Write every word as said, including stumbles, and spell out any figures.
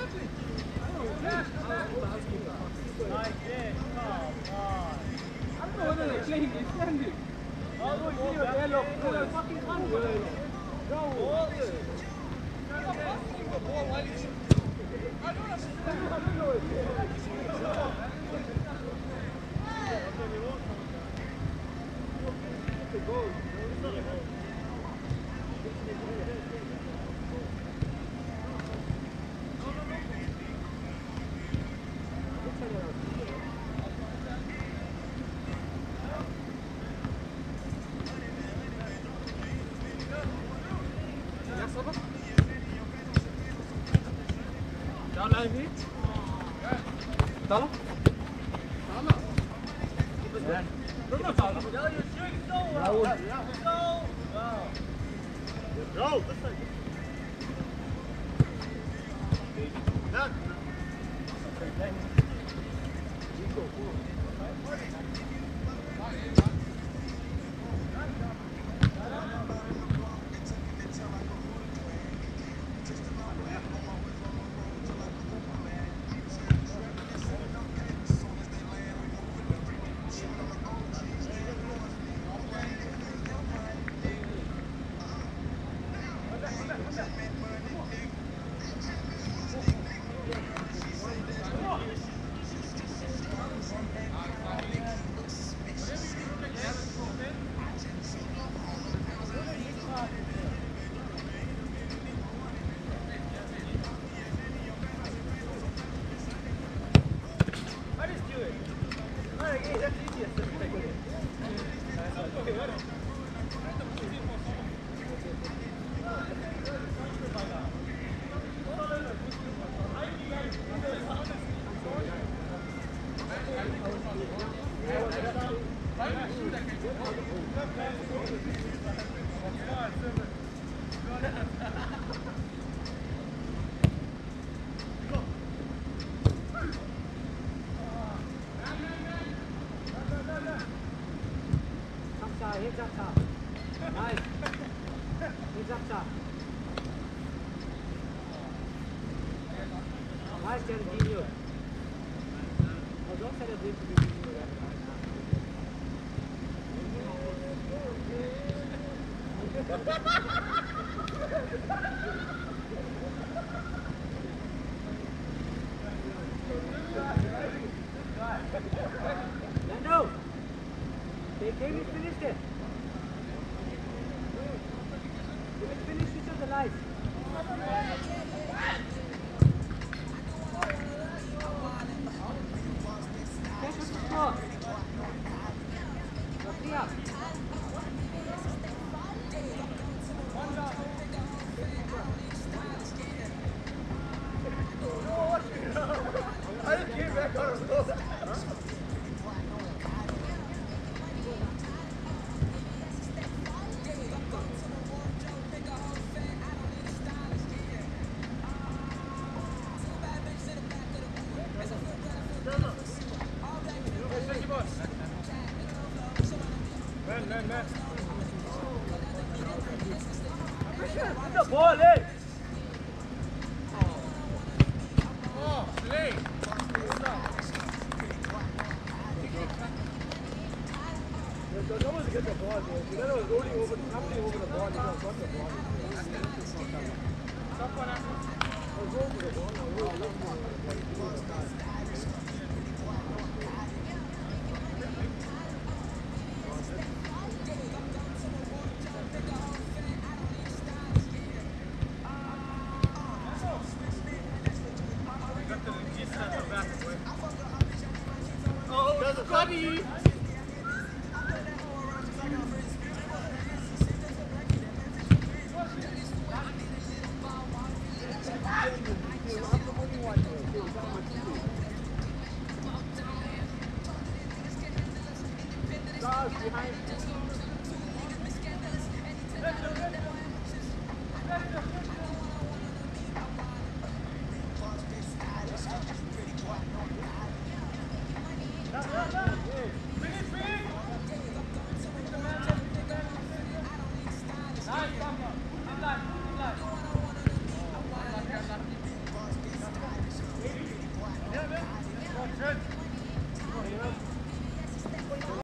Tala? Go! Heads up top. Nice. Heads up top. Nice, Geraldinho. Oh, don't celebrate to be Lando, they came and finished it. They will finish each of the life. Catch us the score. Three up. I just came back on a little. Man, man, man. Put the ball in. Oh, play. There's no one to get the ball, man. You know, rolling over, tumbling over the ball. You don't got the ball. Stop on after. I'll go over the ball. I'll roll over the ball. Oh, Scotty! Stars behind.